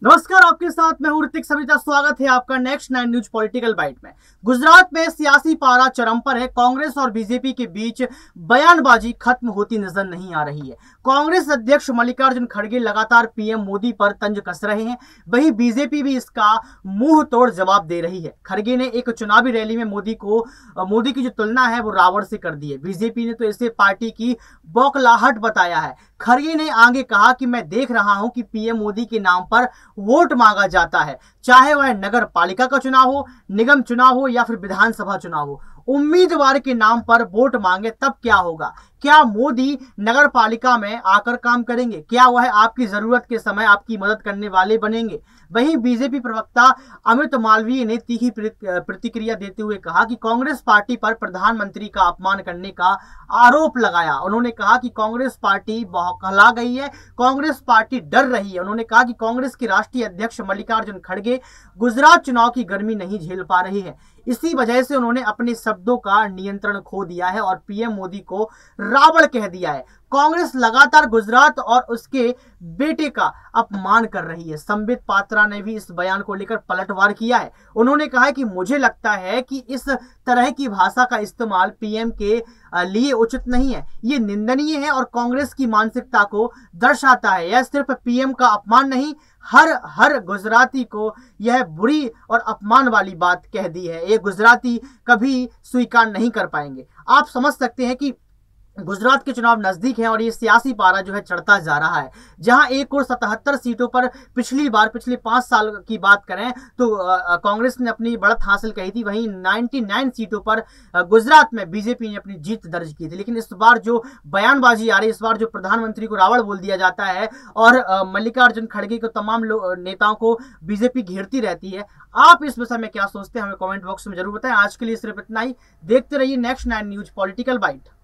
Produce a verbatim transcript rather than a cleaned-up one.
नमस्कार, आपके साथ मैं हूं ऋतिक सविता। स्वागत है आपका next nine news political bite में। गुजरात में सियासी पारा चरम पर है। कांग्रेस और बीजेपी के बीच बयानबाजी खत्म होती नजर नहीं आ रही है। कांग्रेस अध्यक्ष मल्लिकार्जुन खड़गे लगातार पीएम मोदी पर तंज कस रहे हैं, वहीं बीजेपी भी इसका मुंह तोड़ जवाब दे रही है। खड़गे ने एक चुनावी रैली में मोदी को मोदी की जो तुलना है वो रावण से कर दी है। बीजेपी ने तो इसे पार्टी की बौखलाहट बताया है। खड़गे ने आगे कहा कि मैं देख रहा हूं कि पीएम मोदी के नाम पर वोट मांगा जाता है, चाहे वह नगर पालिका का चुनाव हो, निगम चुनाव हो या फिर विधानसभा चुनाव हो। उम्मीदवार के नाम पर वोट मांगे तब क्या होगा? क्या मोदी नगर पालिका में आकर काम करेंगे? क्या वह आपकी जरूरत के समय आपकी मदद करने वाले बनेंगे? वहीं बीजेपी प्रवक्ता अमित मालवीय ने तीखी प्रतिक्रिया देते हुए कहा कि कांग्रेस पार्टी पर प्रधानमंत्री का अपमान करने का आरोप लगाया। उन्होंने कहा कि कांग्रेस पार्टी बौखला गई है, कांग्रेस पार्टी डर रही है। उन्होंने कहा कि कांग्रेस के राष्ट्रीय अध्यक्ष मल्लिकार्जुन खड़गे गुजरात चुनाव की गर्मी नहीं झेल पा रही है। इसी वजह से उन्होंने अपने शब्दों का नियंत्रण खो दिया है और पीएम मोदी को रावण कह दिया है। कांग्रेस लगातार गुजरात और उसके बेटे का अपमान कर रही है। संबित पात्रा ने भी इस बयान को लेकर पलटवार किया है। उन्होंने कहा है कि मुझे लगता है कि इस तरह की भाषा का इस्तेमाल पीएम के लिए उचित नहीं है, ये निंदनीय है और कांग्रेस की मानसिकता को दर्शाता है। यह सिर्फ पीएम का अपमान नहीं, हर हर गुजराती को यह बुरी और अपमान वाली बात कह दी है। ये गुजराती कभी स्वीकार नहीं कर पाएंगे। आप समझ सकते हैं कि गुजरात के चुनाव नजदीक हैं और ये सियासी पारा जो है चढ़ता जा रहा है। जहां एक और सतहत्तर सीटों पर पिछली बार पिछले पांच साल की बात करें तो कांग्रेस ने अपनी बढ़त हासिल की थी, वहीं निन्यानवे सीटों पर गुजरात में बीजेपी ने अपनी जीत दर्ज की थी। लेकिन इस बार जो बयानबाजी आ रही है, इस बार जो प्रधानमंत्री को रावण बोल दिया जाता है और मल्लिकार्जुन खड़गे को तमाम नेताओं को बीजेपी घेरती रहती है। आप इस विषय में क्या सोचते हैं, हमें कॉमेंट बॉक्स में जरूर बताएं। आज के लिए सिर्फ इतना ही। देखते रहिए next nine news political bite.